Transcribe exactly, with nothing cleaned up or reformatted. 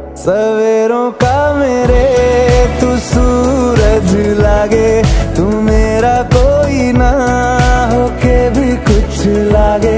सवेरों का मेरे तू सूरज लागे, तू मेरा कोई ना होके भी कुछ लागे।